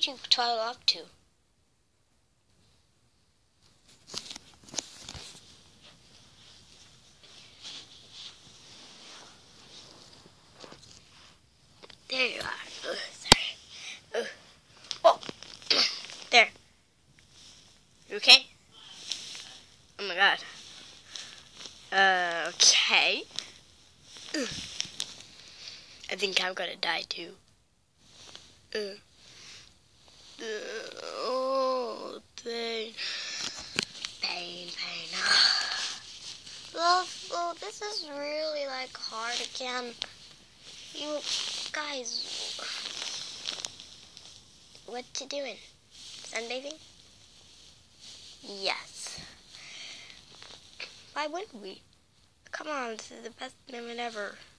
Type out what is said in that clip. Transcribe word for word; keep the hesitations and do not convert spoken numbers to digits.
did you toddle up to? There you are. Ugh, sorry. Ugh. Oh, there. You okay? Oh my god. Uh, okay. Ugh. I think I'm gonna die too. Ugh. Ugh. Oh, pain. Pain, pain. Love, oh, this is really like hard again. You guys, what you doing? Sunbathing? Yes. Why wouldn't we? Come on, this is the best moment ever.